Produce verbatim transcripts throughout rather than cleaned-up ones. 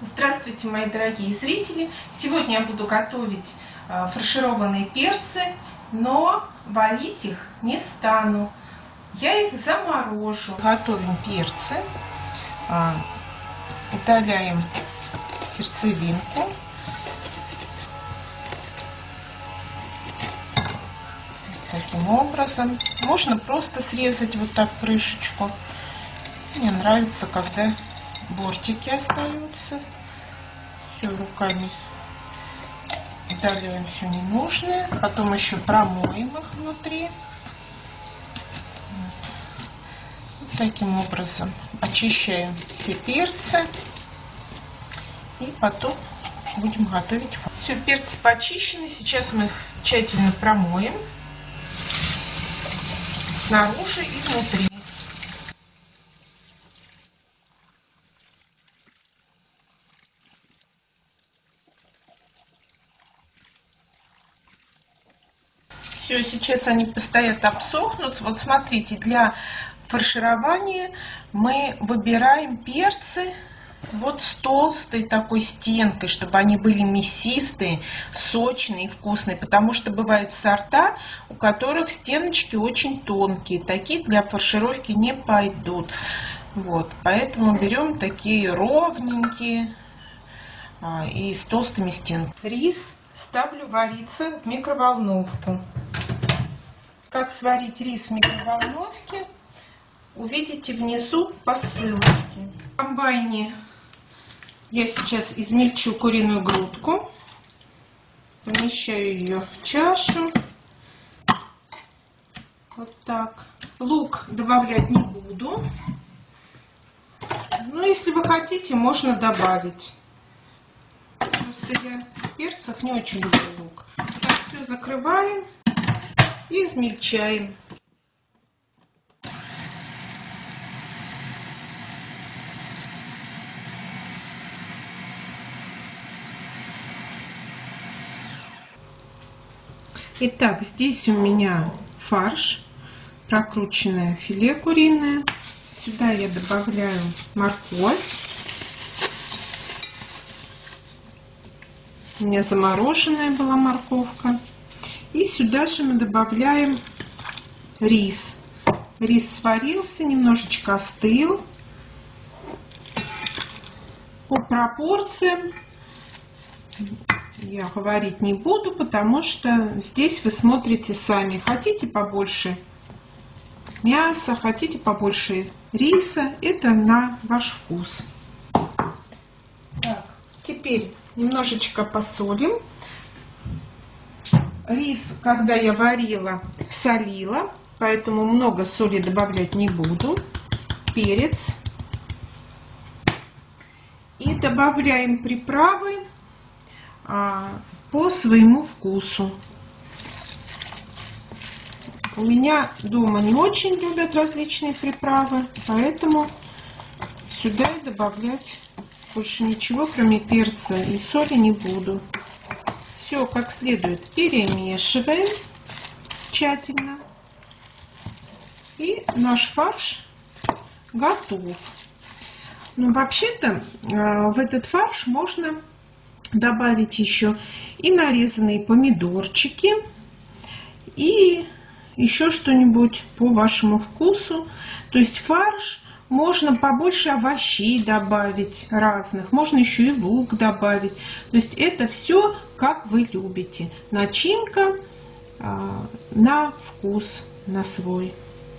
Здравствуйте, мои дорогие зрители! Сегодня я буду готовить фаршированные перцы, но варить их не стану. Я их заморожу. Готовим перцы. Удаляем сердцевинку. Таким образом. Можно просто срезать вот так крышечку. Мне нравится, когда бортики остаются. Все руками удаляем все ненужное. Потом еще промоем их внутри. Вот таким образом очищаем все перцы. И потом будем готовить фарш. Все, перцы почищены. Сейчас мы их тщательно промоем. Снаружи и внутри. Все, сейчас они постоят, обсохнут. Вот смотрите, для фарширования мы выбираем перцы вот с толстой такой стенкой, чтобы они были мясистые, сочные и вкусные. Потому что бывают сорта, у которых стеночки очень тонкие. Такие для фаршировки не пойдут. Вот, поэтому берем такие ровненькие а, и с толстыми стенками. Рис ставлю вариться в микроволновку. Как сварить рис в микроволновке, увидите внизу по ссылочке. В комбайне я сейчас измельчу куриную грудку, помещаю ее в чашу. Вот так. Лук добавлять не буду. Но если вы хотите, можно добавить. Просто я в перцах не очень люблю лук. Так, все закрываем и измельчаем. Итак, здесь у меня фарш, прокрученное филе куриное. Сюда я добавляю морковь. У меня замороженная была морковка. И сюда же мы добавляем рис. Рис сварился, немножечко остыл. По пропорциям я говорить не буду, потому что здесь вы смотрите сами. Хотите побольше мяса, хотите побольше риса. Это на ваш вкус. Так, теперь немножечко посолим. Рис, когда я варила, солила, поэтому много соли добавлять не буду. Перец. И добавляем приправы а, по своему вкусу. У меня дома не очень любят различные приправы, поэтому сюда я добавлять больше ничего, кроме перца и соли, не буду. Все как следует перемешиваем тщательно. И наш фарш готов. Ну, вообще-то в этот фарш можно добавить еще и нарезанные помидорчики, и еще что-нибудь по вашему вкусу. То есть фарш можно побольше овощей добавить разных, можно еще и лук добавить. То есть это все как вы любите. Начинка а, на вкус, на свой.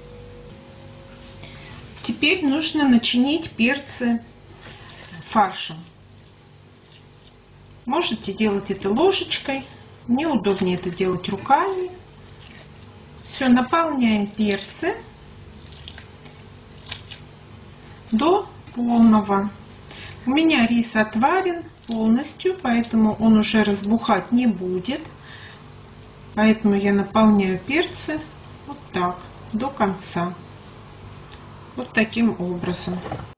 Теперь нужно начинить перцы фаршем. Можете делать это ложечкой, мне удобнее это делать руками. Все, наполняем перцы до полного. У меня рис отварен полностью, поэтому он уже разбухать не будет. Поэтому я наполняю перцы вот так, до конца. Вот таким образом.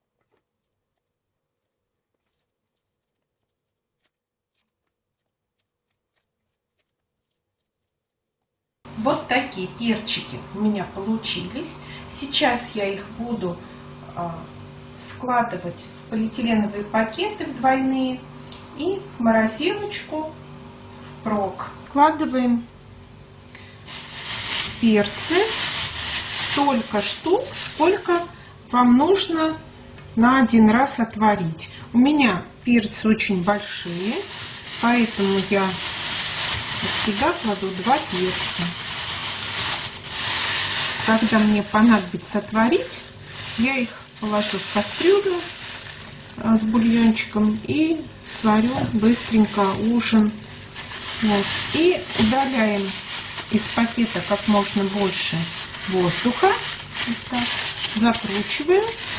Вот такие перчики у меня получились. Сейчас я их буду складывать полиэтиленовые пакеты в двойные и в морозилочку впрок. Складываем перцы столько штук, сколько вам нужно на один раз отварить. У меня перцы очень большие, поэтому я сюда кладу два перца. Когда мне понадобится отварить, я их положу в кастрюлю с бульончиком и сварю быстренько ужин. Вот. И удаляем из пакета как можно больше воздуха. Вот так. Закручиваем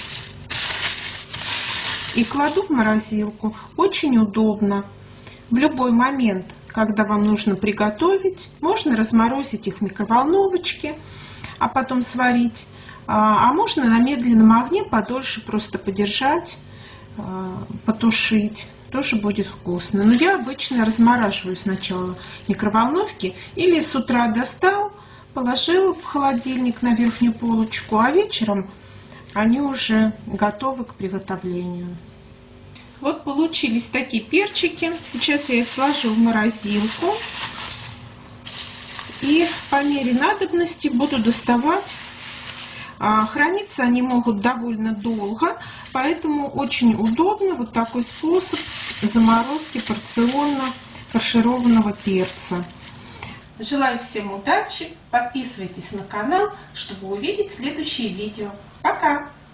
и кладу в морозилку. Очень удобно. В любой момент, когда вам нужно приготовить, можно разморозить их в микроволновочке, а потом сварить. А можно на медленном огне подольше просто подержать, потушить. Тоже будет вкусно. Но я обычно размораживаю сначала в микроволновке или с утра достал, положил в холодильник на верхнюю полочку, а вечером они уже готовы к приготовлению. Вот получились такие перчики. Сейчас я их сложу в морозилку. И по мере надобности буду доставать. Храниться они могут довольно долго, поэтому очень удобно вот такой способ заморозки порционно фаршированного перца. Желаю всем удачи, подписывайтесь на канал, чтобы увидеть следующие видео. Пока!